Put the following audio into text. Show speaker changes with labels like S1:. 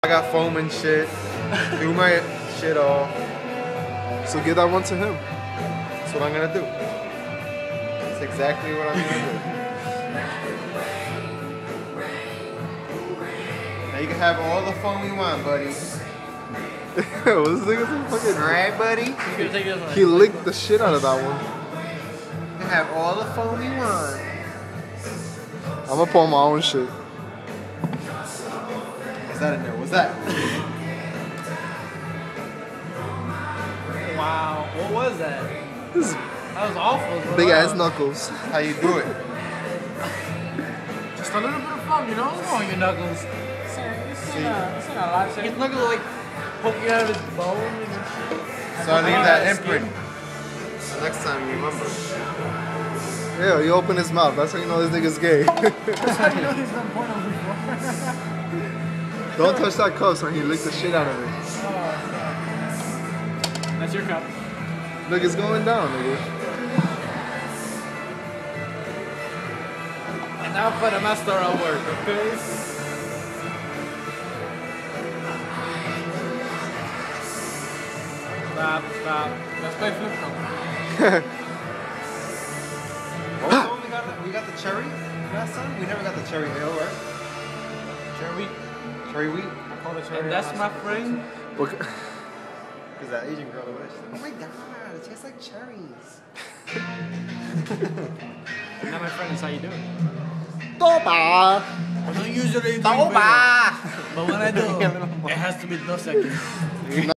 S1: I got foam and shit. Threw my shit off.
S2: So give that one to him.
S1: That's what I'm gonna do. That's exactly what I'm gonna do. Now you can have all the foam you want, buddy.
S2: This nigga's fucking.
S1: Alright, buddy?
S2: He licked the shit out of that one.
S1: You can have all the foam you want.
S2: I'm gonna pour my own shit.
S1: What's that in there? What's that?
S3: Wow, what was that?
S2: This is
S3: That was awful. Bro.
S2: big ass knuckles.
S1: How you do it?
S3: Just a little bit of fun, you know? What's wrong with your knuckles? This ain't a lot. His knuckles are like poking out of his bone and shit.
S1: So I leave that imprint. So next time you remember.
S2: Yeah, you open his mouth. That's how you know this nigga's gay.
S3: That's how you know he's done porno before.
S2: Don't touch that cup, son. He licked the shit out of it.
S3: That's your cup.
S2: Look, it's going down, nigga.
S3: And now for the master of work, okay? Stop. Let's play flip cup.
S1: Also, we got the cherry last time. We never got the cherry ale, right?
S3: Cherry wheat.
S1: Cherry wheat.
S3: I call it cherry. And that's my friend.
S1: Because that Asian girl over there, she's like, oh my god, it tastes like cherries.
S3: Now my friend is how you doing?
S2: Toba!
S3: I don't usually do
S1: Toba!
S3: But when I do, it has to be no seconds.